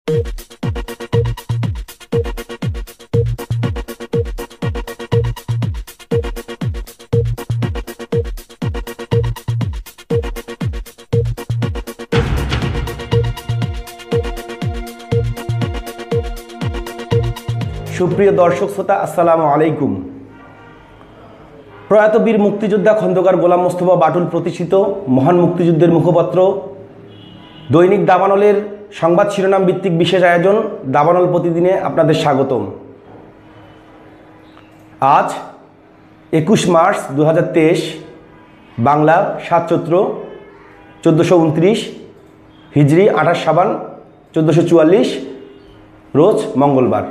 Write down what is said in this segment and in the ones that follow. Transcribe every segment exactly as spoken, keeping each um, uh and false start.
সুপ্রিয় দর্শক শ্রোতা, আসসালামু আলাইকুম। প্রয়াত বীর মুক্তিযোদ্ধা খন্দকার গোলাম মোস্তফা বাটুল প্রতিষ্ঠিত মহান মুক্তিযুদ্ধের মুখপত্র দৈনিক দাবানলের সংবাদ শিরোনাম ভিত্তিক বিশেষ আয়োজন দাবানল প্রতিদিনে আপনাদের স্বাগতম। আজ একুশ মার্চ দু হাজার তেইশ, বাংলা সাত চৈত্র চোদ্দোশো উনত্রিশ, হিজরি আঠাশ সাবান চোদ্দোশো চুয়াল্লিশ, রোজ মঙ্গলবার।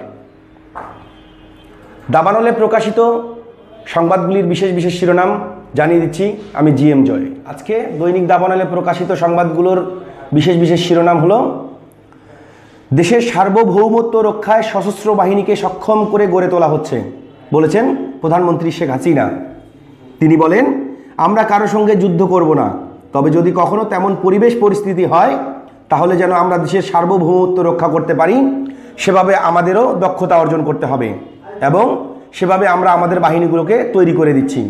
দাবানলে প্রকাশিত সংবাদগুলির বিশেষ বিশেষ শিরোনাম জানিয়ে দিচ্ছি, আমি জি এম জয়। আজকে দৈনিক দাবানলে প্রকাশিত সংবাদগুলোর বিশেষ বিশেষ শিরোনাম হলো: দেশের সার্বভৌমত্ব রক্ষায় সশস্ত্র বাহিনীকে সক্ষম করে গড়ে তোলা হচ্ছে, বলেছেন প্রধানমন্ত্রী শেখ হাসিনা। তিনি বলেন, আমরা কারো সঙ্গে যুদ্ধ করব না, তবে যদি কখনো তেমন পরিবেশ পরিস্থিতি হয় তাহলে যেন আমরা দেশের সার্বভৌমত্ব রক্ষা করতে পারি সেভাবে আমাদেরও দক্ষতা অর্জন করতে হবে এবং সেভাবে আমরা আমাদের বাহিনীগুলোকে তৈরি করে দিচ্ছি।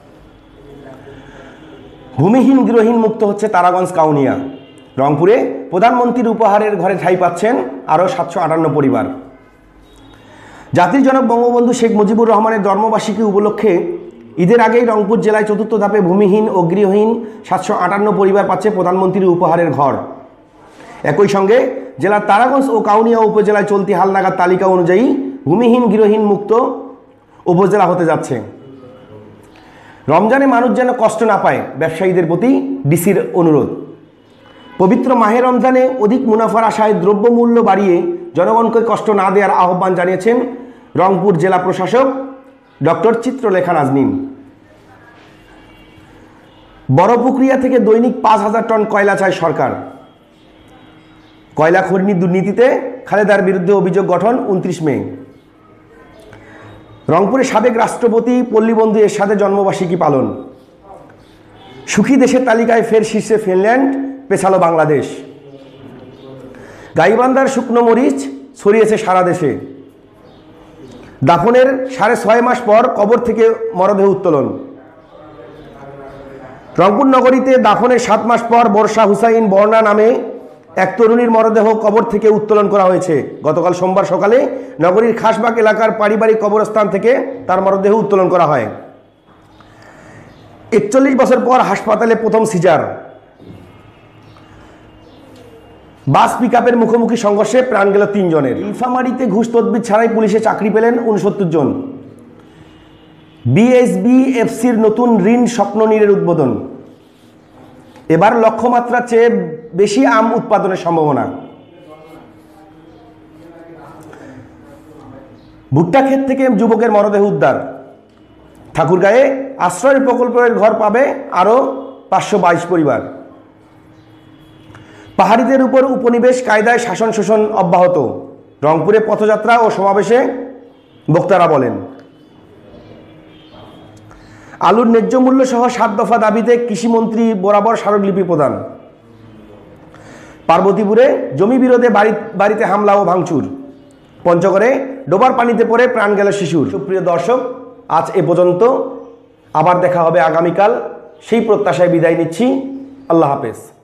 ভূমিহীন গৃহহীন মুক্ত হচ্ছে তারাগঞ্জ কাউনিয়া। রংপুরে প্রধানমন্ত্রীর উপহারের ঘরে ঠাঁই পাচ্ছেন আরও সাতশো আটান্ন পরিবার। জাতির জনক বঙ্গবন্ধু শেখ মুজিবুর রহমানের জন্মবার্ষিকী উপলক্ষে ঈদের আগেই রংপুর জেলায় চতুর্থ ধাপে ভূমিহীন ও গৃহহীন সাতশো আটান্ন পরিবার পাচ্ছে প্রধানমন্ত্রীর উপহারের ঘর। একই সঙ্গে জেলার তারাগঞ্জ ও কাউনিয়া উপজেলায় চলতি হালনাগাদ তালিকা অনুযায়ী ভূমিহীন গৃহহীন মুক্ত উপজেলা হতে যাচ্ছে। রমজানে মানুষ যেন কষ্ট না পায়, ব্যবসায়ীদের প্রতি ডিসির অনুরোধ। পবিত্র মাহে রমজানে অধিক মুনাফার আশায় দ্রব্যমূল্য বাড়িয়ে জনগণকে কষ্ট না দেওয়ার আহ্বান জানিয়েছেন রংপুর জেলা প্রশাসক ডক্টর চিত্রলেখা নাজনীন। বড় প্রক্রিয়া থেকে দৈনিক পাঁচ হাজার টন কয়লা চায় সরকার। কয়লা খনি দুর্নীতিতে খালেদার বিরুদ্ধে অভিযোগ গঠন উনত্রিশ মে। রংপুরের সাবেক রাষ্ট্রপতি পল্লীবন্ধু এরশাদের জন্মবার্ষিকী পালন। সুখী দেশের তালিকায় ফের শীর্ষে ফিনল্যান্ড, পেছালো বাংলাদেশ। গাইবান্ধার শুকনো মরিচ ছড়িয়েছে সারা দেশে। দাফনের সাড়ে ছয় মাস পর কবর থেকে মরদেহ উত্তোলন। রংপুর নগরীতে দাফনের সাত মাস পর বর্ষা হুসাইন বর্ণা নামে এক তরুণীর মরদেহ কবর থেকে উত্তোলন করা হয়েছে। গতকাল সোমবার সকালে নগরীর খাসবাগ এলাকার পারিবারিক কবরস্থান থেকে তার মরদেহ উত্তোলন করা হয়। একচল্লিশ বছর পর হাসপাতালে প্রথম সিজার। বাস পিকআপের মুখোমুখি সংঘর্ষে প্রাণ গেল তিনজনের। ইলফামারীতে ঘুষ তদবির ছাড়াই পুলিশে চাকরি পেলেন উনসত্তর জন। বিএসবিএফসির নতুন ঋণ স্বপ্ননীড়ের উদ্বোধন। এবার লক্ষ্যমাত্রার চেয়ে বেশি আম উৎপাদনের সম্ভাবনা। ভুট্টা ক্ষেত থেকে যুবকের মরদেহ উদ্ধার। ঠাকুরগাঁয়ে আশ্রয় প্রকল্পের ঘর পাবে আরও পাঁচশো বাইশ পরিবার। পাহাড়িদের উপর উপনিবেশ কায়দায় শাসন শোষণ অব্যাহত। রংপুরে পথযাত্রা ও সমাবেশে বক্তারা বলেন। আলুর ন্যায্য মূল্য সহ সাত দফা দাবিতে কৃষিমন্ত্রী বরাবর স্মারকলিপি প্রদান। পার্বতীপুরে জমি বিরোধে বাড়ি বাড়িতে হামলা ও ভাঙচুর। পঞ্চগড়ে ডোবার পানিতে পড়ে প্রাণ গেল শিশুর। সুপ্রিয় দর্শক, আজ এ পর্যন্ত। আবার দেখা হবে আগামীকাল, সেই প্রত্যাশায় বিদায় নিচ্ছি। আল্লাহ হাফেজ।